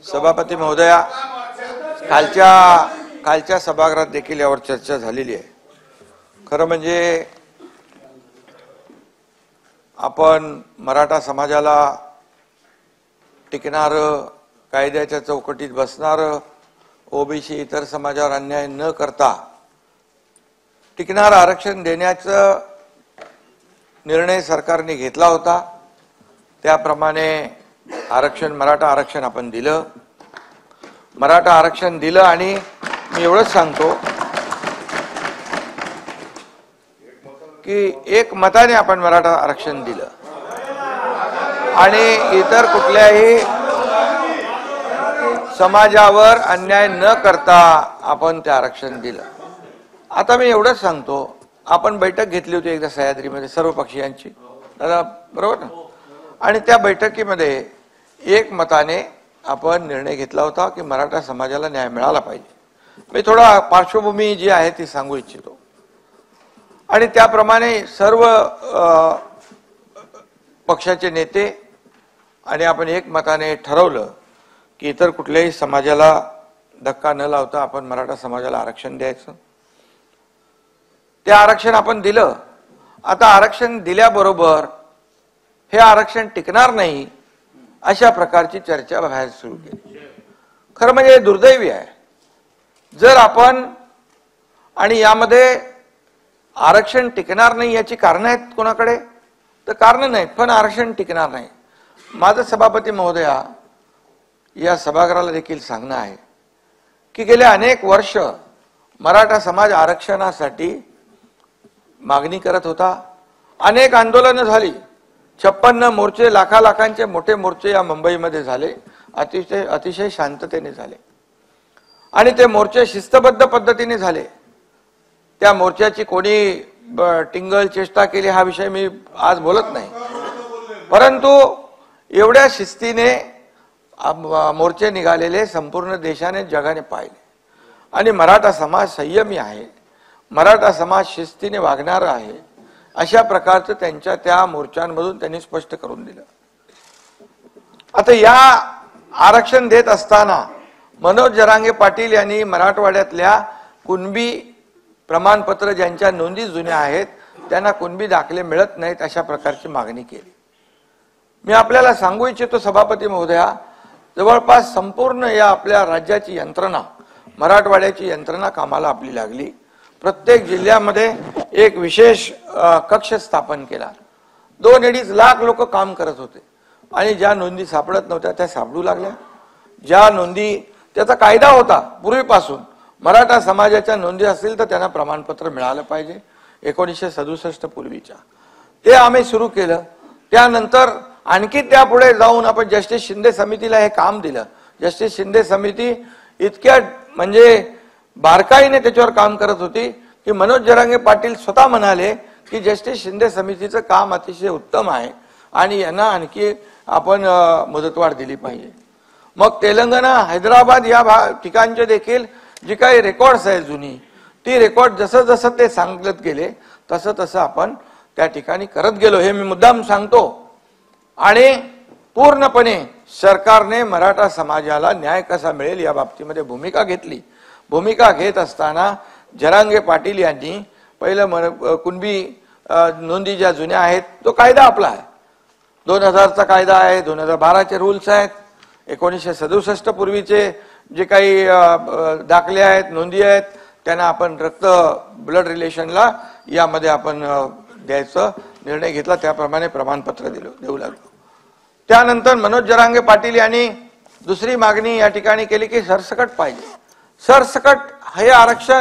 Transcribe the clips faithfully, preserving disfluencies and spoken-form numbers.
सभापती महोदया, कालच्या कालच्या सभागृहात देखील यावर चर्चा झालेली आहे। खरं म्हणजे आपण मराठा समाजाला टिकणार, कायद्याच्या चौकटीत बसणार, ओबीसी इतर समाजावर अन्याय न करता टिकणार आरक्षण देण्याचा निर्णय सरकारने घेतला होता। त्याप्रमाणे आरक्षण मराठा आरक्षण आपण दिलं मराठा आरक्षण दिलं आणि मी एवढंच सांगतो की एक मताने आपण मराठा आरक्षण दिलं आणि इतर कुठल्याही समाजावर अन्याय न करता आपण ते आरक्षण दिलं। आता मी एवढंच सांगतो, आपण बैठक घेतली होती एकदा सह्याद्रीमध्ये सर्व पक्षीयांची, दादा बरोबर ना, आणि त्या बैठकीमध्ये एक मताने आपण निर्णय घेतला होता की मराठा समाजाला न्याय मिळाला पाहिजे। मी थोडा पार्श्वभूमी जी आहे ती सांगू इच्छितो आणि त्याप्रमाणे सर्व पक्षाचे नेते आणि आपण एक मताने ठरवलं की इतर कुठल्याही समाजाला धक्का न लावता आपण मराठा समाजाला आरक्षण द्यायचं। ते आरक्षण आपण दिलं। आता आरक्षण दिल्याबरोबर हे आरक्षण टिकणार नाही अशा प्रकारची चर्चा बाहेर सुरू केली। खरं म्हणजे दुर्दैवी आहे। जर आपण आणि यामध्ये आरक्षण टिकणार नाही याची कारणं आहेत कोणाकडे, तर कारणं नाहीत, पण आरक्षण टिकणार नाही। माझं सभापती महोदया या सभागृहाला देखील सांगणं आहे की गेले अनेक वर्ष मराठा समाज आरक्षणासाठी मागणी करत होता। अनेक आंदोलनं झाली, छप्पन्न मोर्चे, लाखा लाखांचे मोठे मोर्चे या मुंबईमध्ये झाले, अतिशय अतिशय शांततेने झाले आणि ते मोर्चे शिस्तबद्ध पद्धतीने झाले। त्या मोर्चाची कोणी टिंगल चेष्टा केली हा विषय मी आज बोलत नाही, परंतु एवढ्या शिस्तीने मोर्चे निघालेले संपूर्ण देशाने जगाने पाहिले आणि मराठा समाज संयमी आहे, मराठा समाज शिस्तीने वागणारा आहे अशा प्रकारचं त्यांच्या त्या मोर्चांमधून त्यांनी स्पष्ट करून दिलं। आता या आरक्षण देत असताना मनोज जरांगे पाटील यांनी मराठवाड्यातल्या कुणबी प्रमाणपत्र ज्यांच्या नोंदी जुन्या आहेत त्यांना कुणबी दाखले मिळत नाहीत अशा प्रकारची मागणी केली। मी आपल्याला सांगू इच्छितो सभापती महोदया, जवळपास संपूर्ण या आपल्या राज्याची यंत्रणा, मराठवाड्याची यंत्रणा कामाला आपली लागली। प्रत्येक जिल्ह्यामध्ये एक विशेष कक्ष स्थापन केला। दोन अडीच लाख लोक काम करत होते आणि ज्या नोंदी सापडत नव्हत्या त्या सापडू लागल्या। ज्या नोंदी, त्याचा कायदा होता पूर्वीपासून, मराठा समाजाच्या नोंदी असतील तर त्यांना प्रमाणपत्र मिळालं पाहिजे एकोणीसशे सदुसष्ट पूर्वीच्या, ते आम्ही सुरू केलं। त्यानंतर आणखी त्यापुढे जाऊन आपण जस्टिस शिंदे समितीला हे काम दिलं। जस्टिस शिंदे समिती इतक्या म्हणजे बारकाईने त्याच्यावर काम करत होती की मनोज जरांगे पाटील स्वतः म्हणाले की जस्टिस शिंदे समितीचं काम अतिशय उत्तम आहे आणि यांना आणखी आपण मुदतवाढ दिली पाहिजे। मग तेलंगणा, हैदराबाद या ठिकाणचे देखील जी काही रेकॉर्ड्स आहेत जुनी, ती रेकॉर्ड जसं जसं ते सांगत गेले तसं तसं आपण त्या ठिकाणी करत गेलो, हे मी मुद्दाम सांगतो। आणि पूर्णपणे सरकारने मराठा समाजाला न्याय कसा मिळेल या बाबतीमध्ये भूमिका घेतली। भूमिका घेत असताना जरांगे पाटील यांनी पहिलं कुणबी नोंदी ज्या जुन्या आहेत तो कायदा आपला आहे, दोन हजारचा कायदा आहे, दोन हजार बाराचे रूल्स आहेत, एकोणीसशे सदुसष्ट पूर्वीचे जे काही दाखले आहेत, नोंदी आहेत, त्यांना आपण रक्त ब्लड रिलेशनला यामध्ये आपण द्यायचा निर्णय घेतला, त्याप्रमाणे प्रमाणपत्र दिलं देऊ लागलो। त्यानंतर मनोज जरांगे पाटील यांनी दुसरी मागणी या ठिकाणी केली की सरसकट पाहिजे। सरसकट हे आरक्षण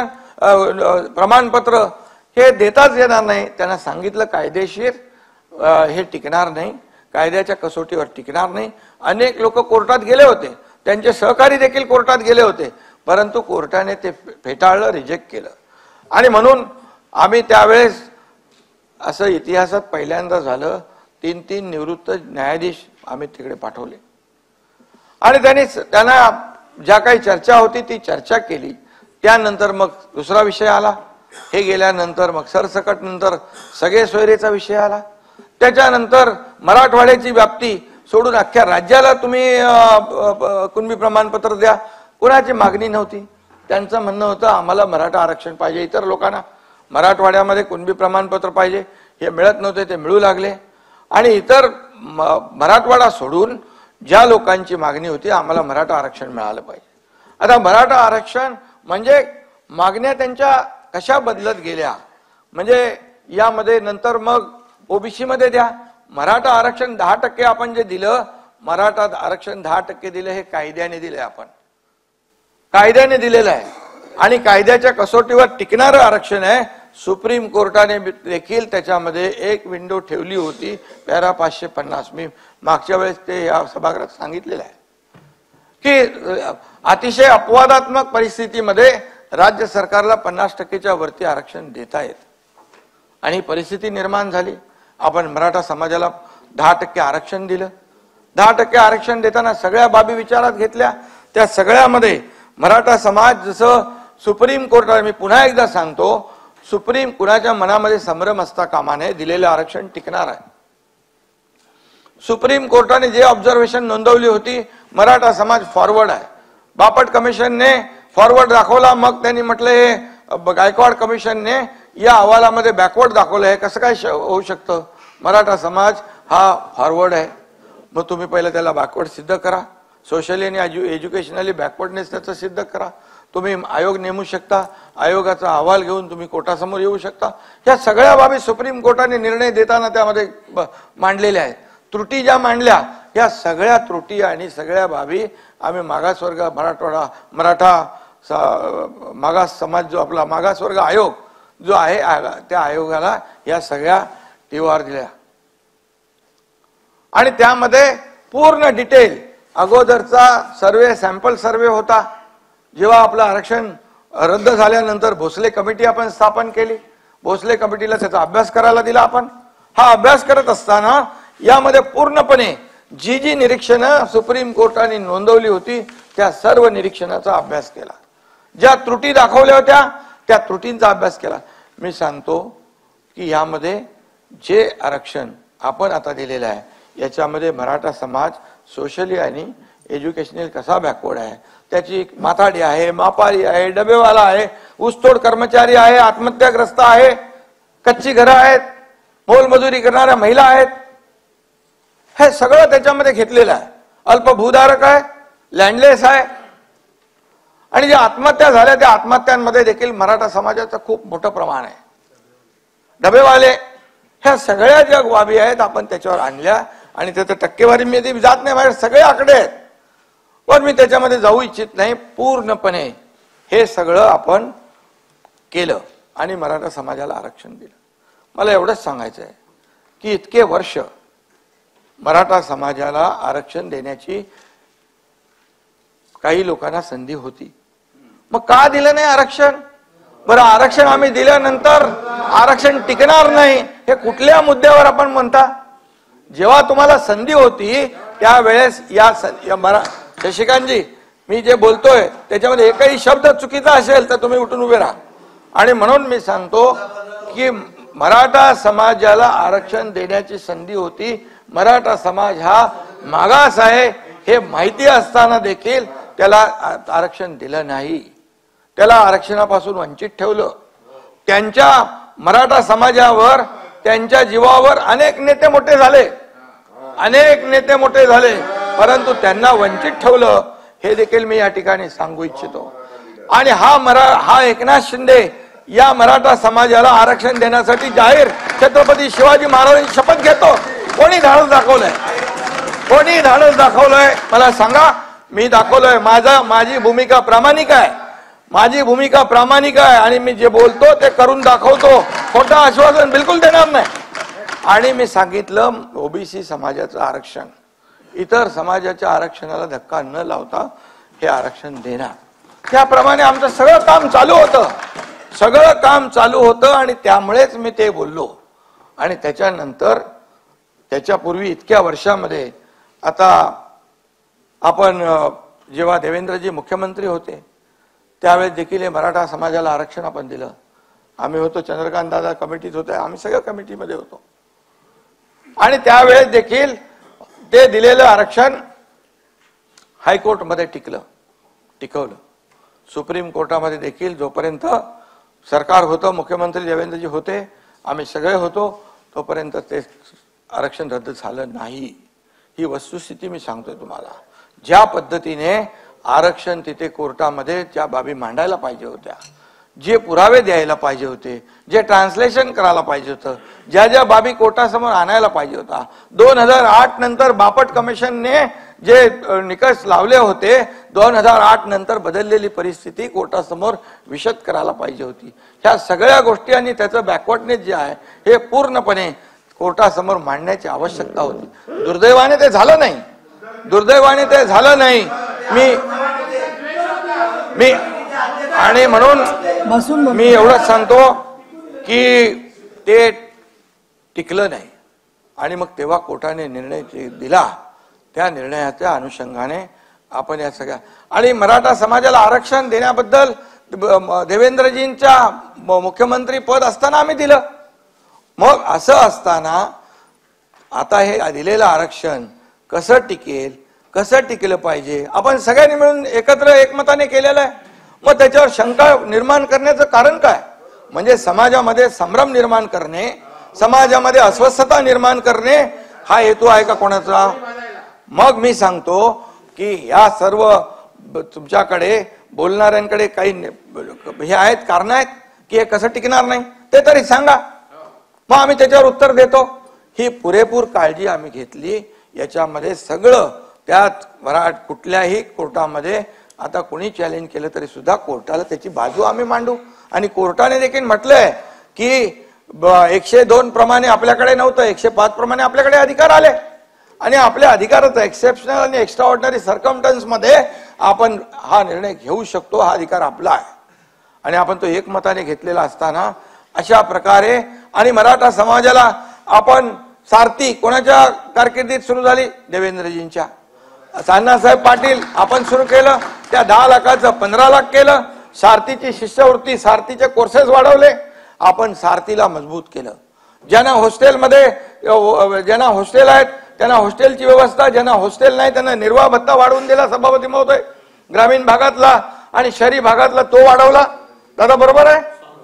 प्रमाणपत्र हे देताच येणार नाही। त्यांना सांगितलं कायदेशीर हे टिकणार नाही, कायद्याच्या कसोटीवर टिकणार नाही। अनेक लोक कोर्टात गेले होते, त्यांचे सहकारी देखील कोर्टात गेले होते, परंतु कोर्टाने ते फेटाळलं, रिजेक्ट केलं। आणि म्हणून आम्ही त्यावेळेस असं इतिहासात पहिल्यांदा झालं, तीन तीन निवृत्त न्यायाधीश आम्ही तिकडे पाठवले आणि त्यांनी त्यांना ज्या काही चर्चा होती ती चर्चा केली। त्यानंतर मग दुसरा विषय आला, हे गेल्यानंतर मग सरसकट नंतर सगळे सोयरेचा विषय आला। त्याच्यानंतर मराठवाड्याची व्याप्ती सोडून अख्ख्या राज्याला तुम्ही कुणबी प्रमाणपत्र द्या, कुणाची मागणी नव्हती. त्यांचं म्हणणं होतं आम्हाला मराठा आरक्षण पाहिजे. इतर लोकांना मराठवाड्यामध्ये कुणबी प्रमाणपत्र पाहिजे, हे मिळत नव्हते, ते मिळू लागले. आणि इतर मराठवाडा सोडून ज्या लोकांची मागणी होती आम्हाला मराठा आरक्षण मिळालं पाहिजे. आता मराठा आरक्षण म्हणजे मागण्या त्यांच्या कशा बदलत गेल्या, म्हणजे यामध्ये नंतर मग ओबीसी मध्ये द्या, मराठा आरक्षण दहा टक्के आपण जे दिलं, मराठा आरक्षण दहा टक्के दिलं, हे कायद्याने दिले, आपण कायद्याने दिलेलं आहे आणि कायद्याच्या कसोटीवर टिकणारं आरक्षण आहे. सुप्रीम कोर्टाने देखील त्याच्यामध्ये एक विंडो ठेवली होती, पॅरा पाचशे पन्नास. मी मागच्या वेळेस ते या सभागृहात सांगितलेलं आहे की अतिशय अपवादात्मक परिस्थितीमध्ये राज्य सरकारला पन्नास टक्केच्या वरती आरक्षण देता येत आणि परिस्थिती निर्माण झाली. आपण मराठा समाजाला दहा टक्के आरक्षण दिलं. दहा टक्के आरक्षण देताना सगळ्या बाबी विचारात घेतल्या. त्या सगळ्यामध्ये मराठा समाज, जसं सुप्रीम कोर्टाने, मी पुन्हा एकदा सांगतो, सुप्रीम कुणाच्या मनामध्ये संभ्रम असता कामा नये, दिलेलं आरक्षण टिकणार आहे. सुप्रीम कोर्टाने जे ऑब्झर्वेशन नोंदवली होती, मराठा समाज फॉरवर्ड आहे. बापट कमिशनने फॉरवर्ड दाखवला, मग त्यांनी म्हटलं हे गायकवाड कमिशनने या अहवालामध्ये बॅकवर्ड दाखवलं आहे, कसं काय होऊ शकतं? मराठा समाज हा फॉरवर्ड आहे. मग तुम्ही पहिलं त्याला बॅकवर्ड सिद्ध करा, सोशली आणि एज्युकेशनली बॅकवर्डनेस त्याचं सिद्ध करा. तुम्ही आयोग नेमू शकता, आयोगाचा अहवाल घेऊन तुम्ही कोर्टासमोर येऊ शकता. या सगळ्या बाबी सुप्रीम कोर्टाने निर्णय देताना त्यामध्ये मांडलेल्या आहेत. त्रुटी ज्या मांडल्या, या सगळ्या त्रुटी आणि सगळ्या बाबी आम्ही मागासवर्ग मराठवाडा मराठा मागास समाज जो आपला मागासवर्ग आयोग जो आहे त्या आयोगाला या सगळ्या टीवार दिल्या आणि त्यामध्ये पूर्ण डिटेल अगोदरचा सर्वे, सॅम्पल सर्वे होता. जेव्हा आपलं आरक्षण रद्द झाल्यानंतर भोसले कमिटी आपण स्थापन केली, भोसले कमिटीला त्याचा अभ्यास करायला दिला. आपण हा अभ्यास करत असताना यामध्ये पूर्णपणे जी जी निरीक्षणं सुप्रीम कोर्टाने नोंदवली होती त्या सर्व निरीक्षणाचा अभ्यास केला. ज्या त्रुटी दाखवल्या होत्या त्या त्रुटींचा अभ्यास केला. मी सांगतो की यामध्ये जे आरक्षण आपण आता दिलेलं आहे याच्यामध्ये मराठा समाज सोशली आणि एज्युकेशनल कसा बॅकवर्ड आहे, त्याची माथाडी आहे, मापारी आहे, डबेवाला आहे, ऊसतोड कर्मचारी आहे, आत्महत्याग्रस्त आहे, कच्ची घरं आहेत, मोलमजुरी करणाऱ्या महिला आहेत, हे सगळं त्याच्यामध्ये घेतलेलं आहे. अल्पभूधारक आहे, लँडलेस आहे आणि ज्या आत्महत्या झाल्या त्या आत्महत्यांमध्ये देखील मराठा समाजाचं खूप मोठं प्रमाण आहे. डबेवाले, ह्या सगळ्या ज्या बाबी आहेत आपण त्याच्यावर आणल्या आणि त्याचं टक्केवारी मी जात नाही, माझे सगळे आकडे आहेत पण मी त्याच्यामध्ये जाऊ इच्छित नाही. पूर्णपणे हे सगळं आपण केलं आणि मराठा समाजाला आरक्षण दिलं. मला एवढंच सांगायचं आहे की इतके वर्ष मराठा समाजाला आरक्षण देण्याची काही लोकांना संधी होती, मग का दिलं नाही आरक्षण? बरं, आरक्षण आम्ही दिल्यानंतर आरक्षण टिकणार नाही हे कुठल्या मुद्द्यावर आपण म्हणता? जेव्हा तुम्हाला संधी होती त्यावेळेस या, या मरा शशिकांतजी, मी जे बोलतोय त्याच्यामध्ये एकही शब्द चुकीचा असेल तर तुम्ही उठून उभे राहा. आणि म्हणून मी सांगतो की मराठा समाजाला आरक्षण देण्याची संधी होती. मराठा समाज हा मागास आहे हे माहिती असताना देखील त्याला आरक्षण दिलं नाही, त्याला आरक्षणापासून वंचित ठेवलं. त्यांच्या मराठा समाजावर, त्यांच्या जीवावर अनेक नेते मोठे झाले, अनेक नेते मोठे झाले, परंतु त्यांना वंचित ठेवलं हे देखील मी या ठिकाणी सांगू इच्छितो. आणि हा मरा हा एकनाथ शिंदे या मराठा समाजाला आरक्षण देण्यासाठी जाहीर छत्रपती शिवाजी महाराजांची शपथ घेतो. कोणी धाडस दाखवलंय? कोणी धाडस दाखवलंय? मला सांगा. मी दाखवलंय. माझा माझी भूमिका प्रामाणिक आहे, माझी भूमिका प्रामाणिक आहे आणि मी जे बोलतो ते करून दाखवतो. खोटं आश्वासन बिलकुल देणार नाही. आणि मी सांगितलं ओबीसी समाजाचं आरक्षण इतर समाजाच्या आरक्षणाला धक्का न लावता हे आरक्षण देणार. त्याप्रमाणे आमचं सगळं काम चालू होतं, सगळं काम चालू होतं आणि त्यामुळेच मी ते बोललो. आणि त्याच्यानंतर त्याच्यापूर्वी इतक्या वर्षामध्ये आता आपण जेव्हा देवेंद्रजी मुख्यमंत्री होते त्यावेळेस देखील हे मराठा समाजाला आरक्षण आपण दिलं. आम्ही होतो, चंद्रकांत दादा कमिटीत होते, आम्ही सगळ्या कमिटीमध्ये होतो. आणि त्यावेळेस देखील ते दिलेलं आरक्षण हायकोर्टमध्ये टिकलं टिकवलं सुप्रीम कोर्टामध्ये देखील जोपर्यंत सरकार होतं, मुख्यमंत्री देवेंद्रजी होते, आम्ही सगळे होतो, तोपर्यंत ते आरक्षण रद्द झालं नाही। ही वस्तुस्थिती मी सांगतोय तुम्हाला। ज्या पद्धतीने आरक्षण तिथे कोर्टामध्ये ज्या बाबी मांडायला पाहिजे होत्या, जे पुरावे द्यायला पाहिजे होते, जे ट्रान्सलेशन करायला पाहिजे होतं, ज्या ज्या बाबी कोर्टासमोर आणायला पाहिजे होता, दोन हजार आठ नंतर बापट कमिशनने जे निकष लावले होते, दोन हजार आठ नंतर बदललेली परिस्थिती कोर्टासमोर विशद करायला पाहिजे होती। ह्या सगळ्या गोष्टी आणि त्याचं बॅकवर्डनेस जे आहे हे पूर्णपणे कोर्टासमोर मांडण्याची आवश्यकता होती। दुर्दैवाने ते झालं नाही, दुर्दैवाने ते झालं नाही। मी मी आणि म्हणून मी एवढंच सांगतो की ते टिकलं नाही आणि मग तेव्हा कोर्टाने निर्णय दिला, त्या निर्णयाच्या अनुषंगाने आपण या सगळ्या आणि मराठा समाजाला आरक्षण देण्याबद्दल देवेंद्रजींच्या मुख्यमंत्री पद असताना आम्ही दिलं। मग असं असताना आता हे दिलेलं आरक्षण कसं टिकेल, कसं टिकलं पाहिजे, आपण सगळ्यांनी मिळून एकत्र एकमताने केलेलं आहे। मग त्याच्यावर शंका निर्माण करण्याचं कारण काय? म्हणजे समाजामध्ये संभ्रम निर्माण करणे, समाजामध्ये अस्वस्थता निर्माण करणे हा हेतू आहे का कोणाचा? मग मी सांगतो की या सर्व तुमच्याकडे बोलणाऱ्यांकडे काही हे आहेत, कारण आहेत की हे कसं टिकणार नाही ते तरी सांगा, मग आम्ही त्याच्यावर उत्तर देतो। ही पुरेपूर काळजी आम्ही घेतली। याच्यामध्ये सगळं त्यात मराठ कुठल्याही कोर्टामध्ये आता कोणी चॅलेंज केलं तरी सुद्धा कोर्टाला त्याची बाजू आम्ही मांडू आणि कोर्टाने देखील म्हटलंय की एकशे दोन प्रमाणे आपल्याकडे नव्हतं, एकशे पाच प्रमाणे आपल्याकडे अधिकार आले आणि आपल्या अधिकाराचं एक्सेप्शनल आणि एक्स्ट्राऑर्डिनरी सर्कमस्टन्स मध्ये आपण हा निर्णय घेऊ शकतो, हा अधिकार आपला आहे आणि आपण तो एकमताने घेतलेला असताना अशा प्रकारे आणि मराठा समाजाला आपण सारथी कोणाच्या कारकिर्दीत सुरू झाली? देवेंद्रजींच्या। अण्णासाहेब पाटील आपण सुरू केलं, त्या दहा लाखाचं पंधरा लाख केलं, सारथीची शिष्यवृत्ती सारथीचे कोर्सेस वाढवले, आपण सारथीला मजबूत केलं। ज्यांना हॉस्टेलमध्ये ज्यांना हॉस्टेल आहेत त्यांना हॉस्टेलची व्यवस्था, ज्यांना हॉस्टेल नाही त्यांना निर्वाह भत्ता वाढवून दिला सभापती महोदय, ग्रामीण भागातला आणि शहरी भागातला तो वाढवला। दादा बरोबर आहे?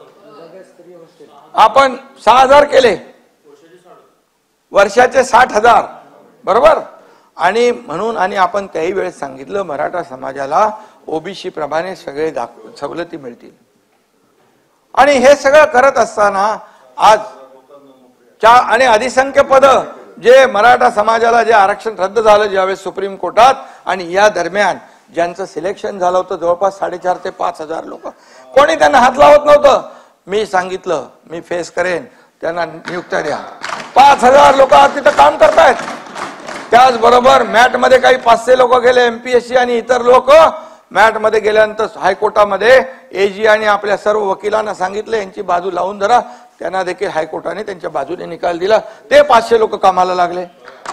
आपण सहा हजार केले, वर्षाचे साठ हजार बरोबर। आणि म्हणून आणि आपण त्याही वेळेस सांगितलं मराठा समाजाला ओबीसी प्रमाणे सगळे सवलती मिळतील आणि हे सगळं करत असताना आज चार आणि अधिसंख्य पद जे मराठा समाजाला जे आरक्षण रद्द झालं ज्यावेळेस सुप्रीम कोर्टात आणि या दरम्यान ज्यांचं सिलेक्शन झालं होतं जवळपास साडेचार ते पाच हजार लोक, कोणी त्यांना हात लावत नव्हतं। मी सांगितलं मी फेस करेन, त्यांना नियुक्त्या द्या। पाच हजार लोक तिथं काम करतायत। त्याचबरोबर मॅट मध्ये काही पाचशे लोक गेले, एमपीएससी आणि इतर लोक मॅट मध्ये गेल्यानंतर हायकोर्टामध्ये एजी आणि आपल्या सर्व वकिलांना सांगितलं यांची बाजू लावून धरा, त्यांना देखील हायकोर्टाने त्यांच्या बाजूने निकाल दिला, ते पाचशे लोक कामाला लागले।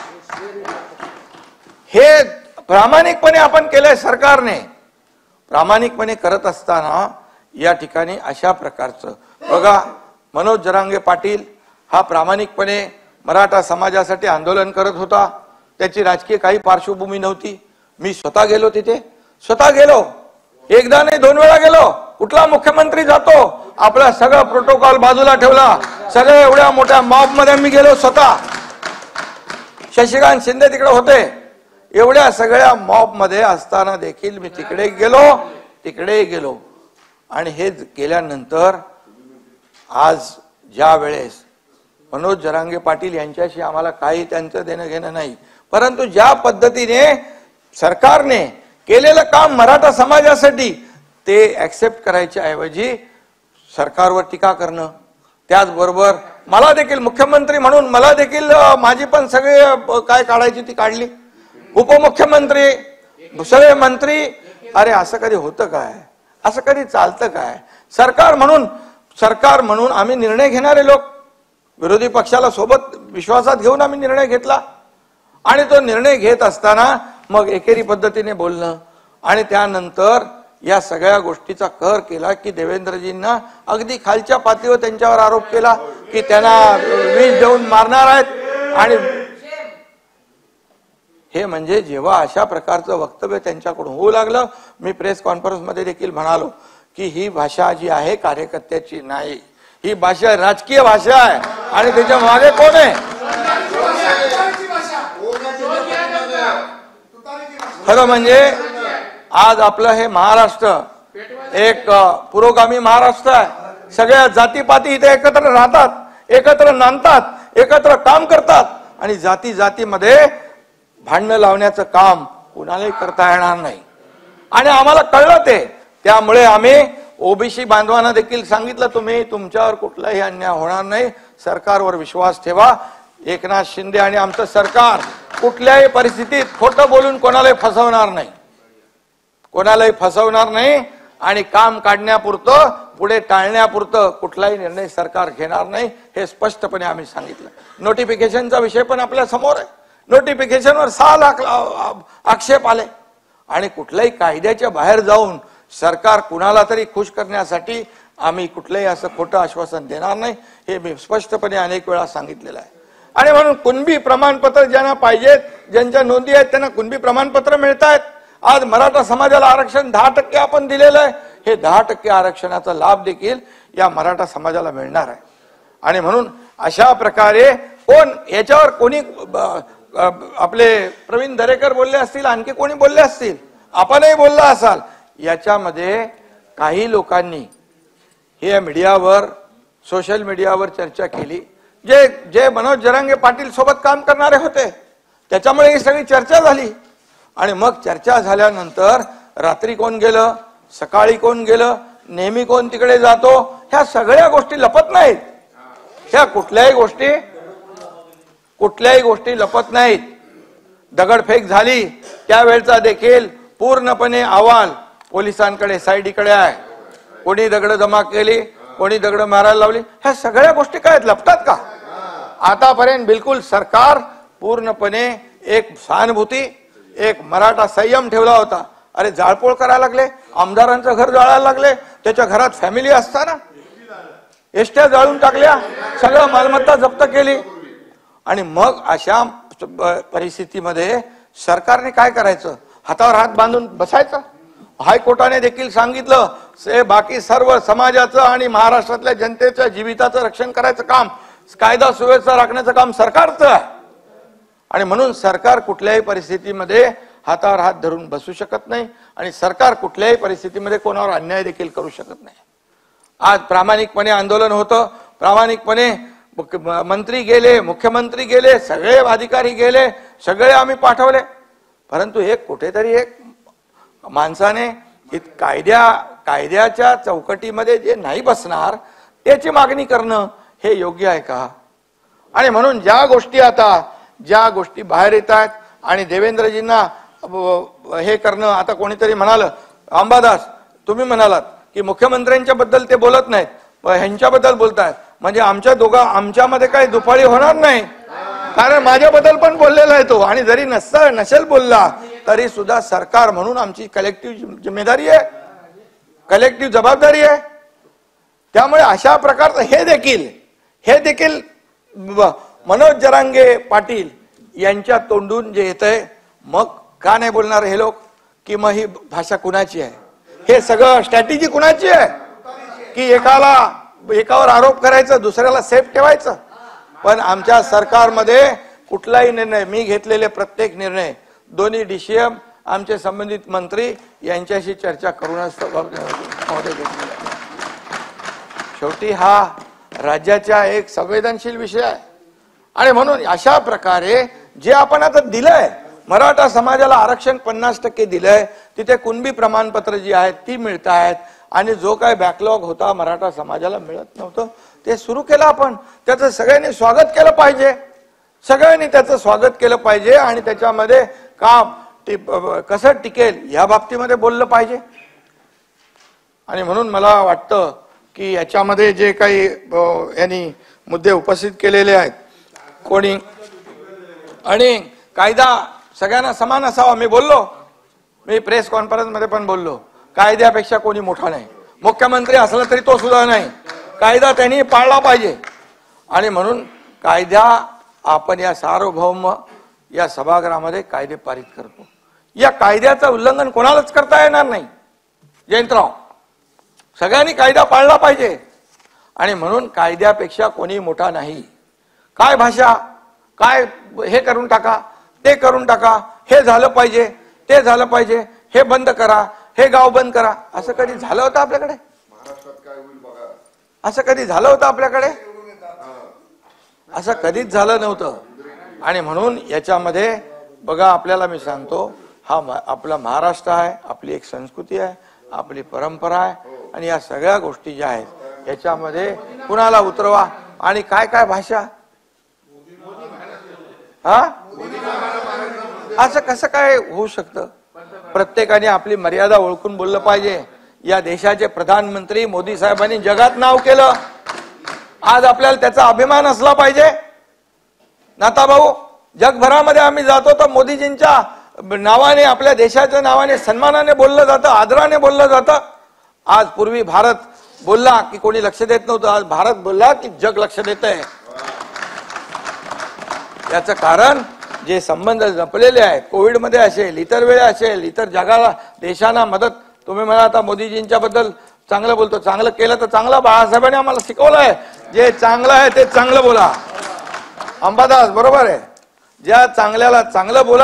हे प्रामाणिकपणे आपण केलंय, सरकारने प्रामाणिकपणे करत असताना या ठिकाणी अशा प्रकारचं बघा, मनोज जरांगे पाटील हा प्रामाणिकपणे मराठा समाजासाठी आंदोलन करत होता, त्याची राजकीय काही पार्श्वभूमी नव्हती। मी स्वतः गेलो तिथे, स्वतः गेलो, एकदा नाही दोन वेळा गेलो। कुठला मुख्यमंत्री जातो आपला सगळं प्रोटोकॉल बाजूला ठेवला, सगळे एवढ्या मोठ्या मॉब मध्ये मी गेलो स्वतः, शशिकांत शिंदे तिकडे होते, एवढ्या सगळ्या मॉब मध्ये असताना देखील मी तिकडे गेलो तिकडे गेलो आणि हे केल्यानंतर आज ज्या वेळेस मनोज जरांगे पाटील यांच्याशी आम्हाला काही त्यांचं देणं घेणं नाही, परंतु ज्या पद्धतीने सरकारने केलेलं काम मराठा समाजासाठी ते ऍक्सेप्ट करायच्या ऐवजी सरकारवर टीका करणं, त्याचबरोबर मला देखील मुख्यमंत्री म्हणून मला देखील माझी पण सगळे काय काढायची ती काढली, उपमुख्यमंत्री सगळे मंत्री, अरे असं कधी होतं काय, असं कधी चालतं काय? सरकार म्हणून सरकार म्हणून आम्ही निर्णय घेणारे लोक, विरोधी पक्षाला सोबत विश्वासात घेऊन आम्ही निर्णय घेतला आणि तो निर्णय घेत असताना मग एकेरी पद्धतीने बोलणं आणि त्यानंतर या सगळ्या गोष्टीचा कहर केला की देवेंद्रजींना अगदी खालच्या पातळीवर त्यांच्यावर आरोप केला की त्यांना विष देऊन मारणार आहेत आणि हे म्हणजे जेव्हा अशा प्रकारचं वक्तव्य त्यांच्याकडून होऊ लागलं, मी प्रेस कॉन्फरन्स मध्ये देखील म्हणालो की ही भाषा जी आहे कार्यकर्त्याची नाही, ही भाषा राजकीय भाषा आहे आणि त्याच्या मागे कोण आहे? खरं म्हणजे आज आपलं हे महाराष्ट्र एक पुरोगामी महाराष्ट्र आहे. सगळ्या जातीपाती इथे एकत्र राहतात, एकत्र नांदतात, एकत्र काम करतात आणि जाती जातीमध्ये भांडणं लावण्याचं काम कुणालाही करता येणार नाही. आणि आम्हाला कळलं ते, त्यामुळे आम्ही ओबीसी बांधवांना देखील सांगितलं, तुम्ही तुमच्यावर कुठलाही अन्याय होणार नाही, सरकारवर विश्वास ठेवा. एकनाथ शिंदे आणि आमचं सरकार कुठल्याही परिस्थितीत खोटं बोलून कोणालाही फसवणार नाही, कोणालाही फसवणार नाही आणि काम काढण्यापुरतं, पुढे टाळण्यापुरतं कुठलाही निर्णय सरकार घेणार नाही, हे स्पष्टपणे आम्ही सांगितलं. नोटिफिकेशनचा विषय पण आपल्या समोर आहे. नोटिफिकेशनवर सहा लाख आक्षेप आले आणि कुठल्याही कायद्याच्या बाहेर जाऊन सरकार कुणाला तरी खुश करण्यासाठी आम्ही कुठलंही असं खोटं आश्वासन देणार नाही, हे मी स्पष्टपणे अनेक वेळा सांगितलेलं आहे. आणि म्हणून कुणबी प्रमाणपत्र ज्यांना पाहिजेत, ज्यांच्या नोंदी आहेत त्यांना कुणबी प्रमाणपत्र मिळत आहेत. आज मराठा समाजाला आरक्षण दहा टक्के आपण दिलेलं आहे, हे दहा टक्के आरक्षणाचा लाभ देखील या मराठा समाजाला मिळणार आहे. आणि म्हणून अशा प्रकारे कोण याच्यावर कोणी आपले प्रवीण दरेकर बोलले असतील, आणखी कोणी बोलले असतील, आपणही बोलला असाल, याच्यामध्ये काही लोकांनी हे मीडियावर, सोशल मीडियावर चर्चा केली, जे जे मनोज जरांगे पाटील सोबत काम करणारे होते, त्याच्यामुळे ही सगळी चर्चा झाली. आणि मग चर्चा झाल्यानंतर रात्री कोण गेलं, सकाळी कोण गेलं, नेहमी कोण तिकडे जातो, ह्या सगळ्या गोष्टी लपत नाहीत. ह्या कुठल्याही गोष्टी कुठल्याही गोष्टी लपत नाहीत. दगडफेक झाली त्यावेळचा देखील पूर्णपणे अहवाल पोलिसांकडे, साईडीकडे आहे. कोणी दगड जमा केली, कोणी दगड मारायला लावली, ह्या सगळ्या गोष्टी काय लपतात का? आतापर्यंत बिलकुल सरकार पूर्णपणे एक सहानुभूती, एक मराठा संयम ठेवला होता. अरे जाळपोळ करायला लागले, आमदारांचं घर जाळायला लागले, त्याच्या घरात फॅमिली असताना एसट्या जाळून टाकल्या, सगळं मालमत्ता जप्त केली. आणि मग अशा परिस्थितीमध्ये सरकारने काय करायचं? हातावर हात बांधून बसायचं? हायकोर्टाने देखील सांगितलं, से बाकी सर्व समाजाचं आणि महाराष्ट्रातल्या जनतेच्या जीविताचं रक्षण करायचं काम, कायदा सुव्यवस्था राखण्याचं काम सरकारचं आहे. आणि म्हणून सरकार कुठल्याही परिस्थितीमध्ये हातावर हात धरून बसू शकत नाही आणि सरकार कुठल्याही परिस्थितीमध्ये कोणावर अन्याय देखील करू शकत नाही. आज प्रामाणिकपणे आंदोलन होतं, प्रामाणिकपणे मंत्री गेले, मुख्यमंत्री गेले, सगळे अधिकारी गेले, सगळे आम्ही पाठवले. परंतु एक कुठेतरी एक माणसाने कायद्या कायद्याच्या चौकटीमध्ये जे नाही बसणार त्याची मागणी करणं हे योग्य आहे का? आणि म्हणून ज्या गोष्टी आता ज्या गोष्टी बाहेर येत आहेत आणि देवेंद्रजींना हे करणं, आता कोणीतरी म्हणाल, अंबादास तुम्ही म्हणालात की मुख्यमंत्र्यांच्या बद्दल ते बोलत नाहीत, ह्यांच्याबद्दल बोलतायत, म्हणजे आमच्या दोघा आमच्यामध्ये काही दुफाळी होणार नाही. कारण माझ्याबद्दल पण बोललेला आहे तो, आणि जरी नसता नसेल बोलला तरी सुद्धा सरकार म्हणून आमची कलेक्टिव्ह जिम्मेदारी आहे, कलेक्टिव्ह जबाबदारी आहे. त्यामुळे अशा प्रकारचं हे देखील हे देखील मनोज जरांगे पाटील यांच्या तोंडून जे येतंय, मग का नाही बोलणार हे लोक की मग ही भाषा कुणाची आहे, हे सगळं स्ट्रॅटेजी कुणाची आहे की एकाला एकावर आरोप करायचं, दुसऱ्याला सेफ ठेवायचं. पण आमच्या सरकारमध्ये कुठलाही निर्णय, मी घेतलेले प्रत्येक निर्णय दोन्ही डीसीएम, आमचे संबंधित मंत्री यांच्याशी चर्चा करूनच शेवटी हा राज्याचा एक संवेदनशील विषय आहे. आणि म्हणून अशा प्रकारे जे आपण आता दिलंय, मराठा समाजाला आरक्षण पन्नास टक्के दिलंय, तिथे कुणबी प्रमाणपत्र जी आहेत ती मिळत आहेत, आणि जो काय बॅकलॉग होता मराठा समाजाला मिळत नव्हतं ते सुरू केलं आपण. त्याचं सगळ्यांनी स्वागत केलं पाहिजे, सगळ्यांनी त्याचं स्वागत केलं पाहिजे आणि त्याच्यामध्ये काम कसं टिकेल या बाबतीमध्ये बोललं पाहिजे. आणि म्हणून मला वाटतं की याच्यामध्ये जे काही यांनी मुद्दे उपस्थित केलेले आहेत कोणी, आणि कायदा सगळ्यांना समान असावा, मी बोललो, मी प्रेस कॉन्फरन्स मध्ये पण बोललो, कायद्यापेक्षा कोणी मोठा नाही, मुख्यमंत्री असला तरी तो सुद्धा नाही, कायदा त्यांनी पाळला पाहिजे. आणि म्हणून कायदा आपण या सार्वभौम या सभागृहामध्ये कायदे पारित करतो. या कायद्याचं उल्लंघन कोणालाच करता येणार नाही. जयंतराव, सगळ्यांनी कायदा पाळला पाहिजे आणि म्हणून कायद्यापेक्षा कोणी मोठा नाही. काय भाषा, काय हे करून टाका, ते करून टाका, हे झालं पाहिजे, ते झालं पाहिजे, हे बंद करा, हे गाव बंद करा, असं कधी झालं होतं आपल्याकडे? असं कधी झालं होतं आपल्याकडे? असं कधीच झालं नव्हतं. आणि म्हणून याच्यामध्ये बघा, आपल्याला मी सांगतो, हा आपला महाराष्ट्र आहे, आपली एक संस्कृती आहे, आपली परंपरा आहे आणि या सगळ्या गोष्टी ज्या आहेत याच्यामध्ये कुणाला उतरवा आणि काय काय भाषा, हा असं कसं काय होऊ शकतं? प्रत्येकाने आपली मर्यादा ओळखून बोललं पाहिजे. या देशाचे प्रधानमंत्री मोदी साहेबांनी जगात नाव केलं. आज आपल्याला त्याचा अभिमान असला पाहिजे. नाता भाऊ, जगभरामध्ये आम्ही जातो तर मोदीजींच्या नावाने, आपल्या देशाच्या नावाने सन्मानाने बोललं जातं, आदराने बोललं जातं. आज पूर्वी भारत बोलला की कोणी लक्ष देत नव्हतं, आज भारत बोलला की जग लक्ष देत आहे. याचं कारण जे संबंध जपलेले आहेत, कोविडमध्ये असेल, इतर वेळा असेल, इतर जगाला देशांना मदत. तुम्ही म्हणा आता मोदीजींच्या बद्दल चांगलं बोलतो, चांगलं केलं तर चांगलं. बाळासाहेबांनी आम्हाला शिकवलंय, जे चांगलं आहे ते चांगलं बोला. अंबादास बरोबर आहे, ज्या चांगल्याला चांगलं बोला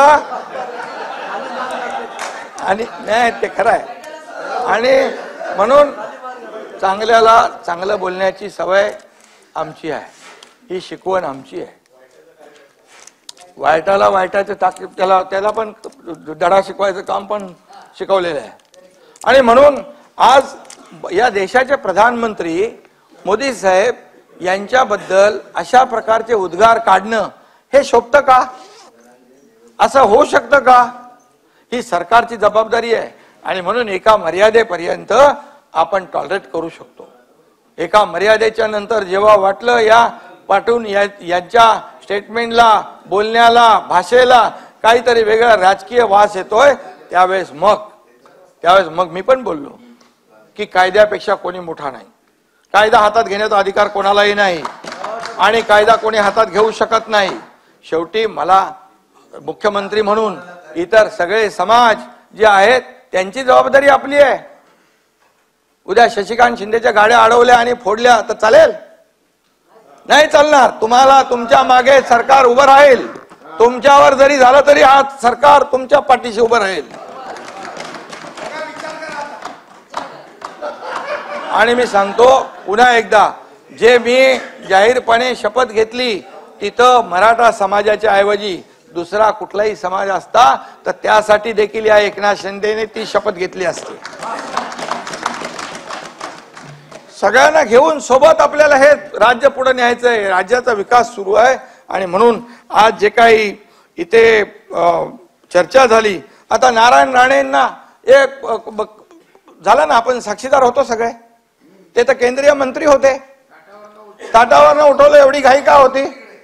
आणि नाही ते खरं आहे. आणि म्हणून चांगल्याला चांगलं बोलण्याची सवय आमची आहे, ही शिकवण आमची आहे. वाईटाला वाईटाचं ताकीद, त्याला त्याला पण धडा शिकवायचं काम पण शिकवलेलं आहे. आणि म्हणून आज या देशाचे प्रधानमंत्री मोदी साहेब यांच्याबद्दल अशा प्रकारचे उद्गार काढणं हे शोभतं का? असं होऊ शकतं का? ही सरकारची जबाबदारी आहे. आणि म्हणून एका मर्यादेपर्यंत आपण टॉलरेट करू शकतो. एका मर्यादेच्या नंतर जेव्हा वाटलं या पाठवून या, यांच्या स्टेटमेंटला, बोलण्याला, भाषेला काहीतरी वेगळा राजकीय वास येतोय, त्यावेळेस मग त्यावेळेस मग मी पण बोललो की कायद्यापेक्षा कोणी मोठा नाही. कायदा हातात घेण्याचा अधिकार कोणालाही नाही आणि कायदा कोणी हातात घेऊ शकत नाही. शेवटी मला मुख्यमंत्री म्हणून इतर सगळे समाज जे आहेत त्यांची जबाबदारी आपली आहे. उद्या शशिकांत शिंदेच्या गाड्या अडवल्या आणि फोडल्या तर चालेल? नाही चालणार. तुम्हाला तुमच्या मागे सरकार उभं राहील. तुमच्यावर जरी झालं तरी हा सरकार तुमच्या पाठीशी उभं राहील. आणि मी सांगतो पुन्हा एकदा, जे मी जाहीरपणे शपथ घेतली तिथं मराठा समाजाच्या ऐवजी दुसरा कुठलाही समाज असता तर त्यासाठी देखील या एकनाथ शिंदेने ती शपथ घेतली असती. सगळ्यांना घेऊन सोबत आपल्याला हे राज्य पुढे न्यायचंय. राज्याचा विकास सुरू आहे. आणि म्हणून आज जे काही इथे चर्चा झाली, आता नारायण राणेंना एक झालं ना, आपण साक्षीदार होतो सगळे. ते तर केंद्रीय मंत्री होते, ताटावरनं उठवलं. एवढी घाई का होती?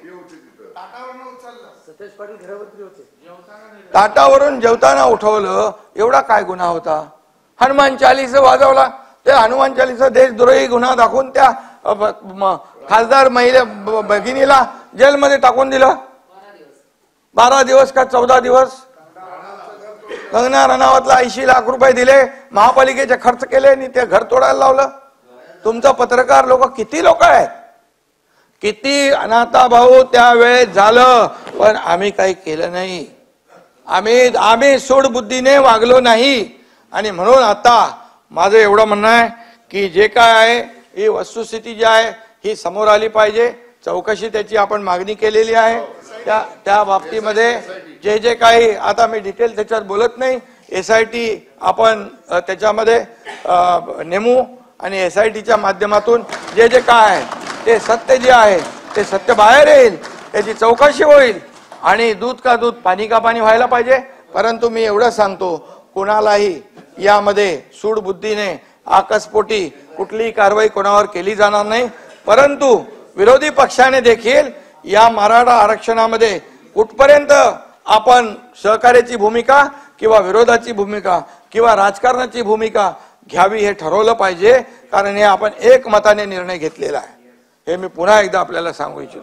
ताटावरून जेवताना उठवलं, एवढा काय गुन्हा होता? हनुमान चालीसा वाजवला, ते हनुमान चालीसा देशद्रोही गुन्हा दाखवून त्या खासदार महिला भगिनीला जेलमध्ये टाकून दिलं. बारा दिवस का चौदा दिवस. कंगना रनावतला ऐंशी लाख रुपये दिले, महापालिकेचे खर्च केले आणि ते घर तोडायला लावलं. तुमचा पत्रकार लोक किती लोक आहेत, किती अनाथा भाऊ त्यावेळेस झालं, पण आम्ही काही केलं नाही. आम्ही आम्ही सूडबुद्धीने वागलो नाही. आणि म्हणून आता माझं एवढं म्हणणं आहे की जे काय आहे ही वस्तुस्थिती जी आहे ही समोर आली पाहिजे. चौकशी त्याची आपण मागणी केलेली आहे. त्या त्या बाबतीमध्ये जे जे काही, आता मी डिटेल त्याच्यात बोलत नाही, एस आय टी आपण त्याच्यामध्ये नेमू आणि एस आय टीच्या माध्यमातून जे जे काय आहे ते सत्य जे आहे ते सत्य बाहेर येईल, त्याची चौकशी होईल. आणि दूध का दूध, पाणी का पाणी व्हायला पाहिजे. परंतु मी एवढं सांगतो, कोणालाही यामध्ये सूडबुद्धीने आकस्पोटी कुठलीही कारवाई कोणावर केली जाणार नाही. परंतु विरोधी पक्षाने देखील या मराठा आरक्षणामध्ये कुठपर्यंत आपण सहकार्याची भूमिका किंवा विरोधाची भूमिका किंवा राजकारणाची भूमिका घ्यावी हे ठरवलं पाहिजे. कारण हे आपण एकमताने निर्णय घेतलेला आहे, हे मी पुन्हा एकदा आपल्याला सांगू इच्छितो.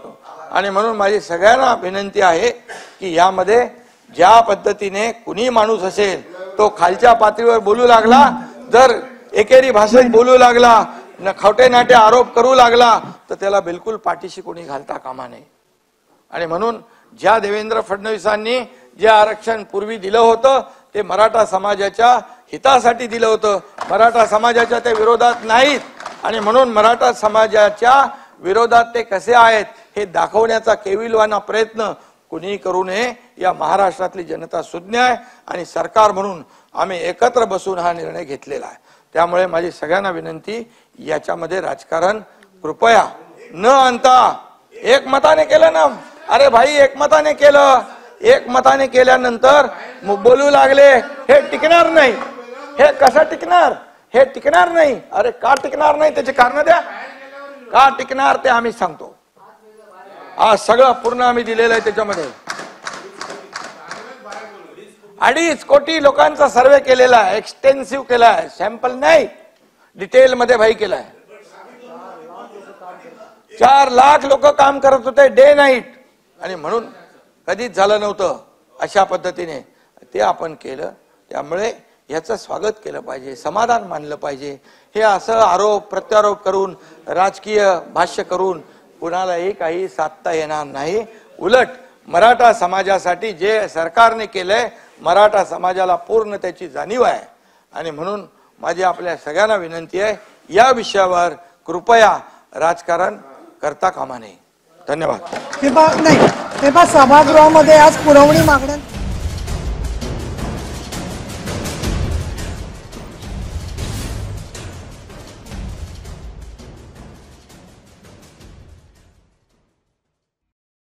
आणि म्हणून माझी सगळ्यांना विनंती आहे की यामध्ये ज्या पद्धतीने कुणी माणूस असेल तो खालच्या पातळीवर बोलू लागला, जर एकेरी भाषेत बोलू लागला, खोटे नाटे आरोप करू लागला, तर त्याला बिलकुल पाठीशी कोणी घालता कामा नये. आणि म्हणून ज्या देवेंद्र फडणवीसांनी जे आरक्षण पूर्वी दिलं होतं ते मराठा समाजाच्या हितासाठी दिलं होतं, मराठा समाजाच्या ते विरोधात नाहीत. आणि म्हणून मराठा समाजाच्या विरोधात ते कसे आहेत हे दाखवण्याचा केविलवाना प्रयत्न कुणी करू नये. या महाराष्ट्रातली जनता सुज्ञ आहे आणि सरकार म्हणून आम्ही एकत्र बसून हा निर्णय घेतलेला आहे. त्यामुळे माझी सगळ्यांना विनंती, याच्यामध्ये राजकारण कृपया न आणता एकमताने केलं ना. अरे भाई, एकमताने केलं, एकमताने केल्यानंतर बोलू लागले, हे टिकणार नाही. हे कसं टिकणार? हे टिकणार नाही. अरे का टिकणार नाही त्याची कारण द्या. का टिकणार ते आम्ही सांगतो. आज सगळं पूर्ण आम्ही दिलेलं आहे. त्याच्यामध्ये अडीच कोटी लोकांचा सर्वे केलेला आहे, एक्सटेन्सिव्ह केला आहे, सॅम्पल नाही, डिटेल मध्ये भाई केलाय. चार लाख लोक काम करत होते डे नाईट, आणि म्हणून कधीच झालं नव्हतं अशा पद्धतीने ते आपण केलं. त्यामुळे याचं स्वागत केलं पाहिजे, समाधान मानलं पाहिजे. हे असं आरोप प्रत्यारोप करून राजकीय भाष्य करून कुणालाही काही साधता येणार नाही. उलट मराठा समाजासाठी जे सरकारने केलंय, मराठा समाजाला पूर्ण त्याची जाणीव आहे. आणि म्हणून माझी आपल्या सगळ्यांना विनंती आहे, या विषयावर कृपया राजकारण करता कामा नये. धन्यवाद. नाही, सभागृहामध्ये आज पुरवणी मागण्या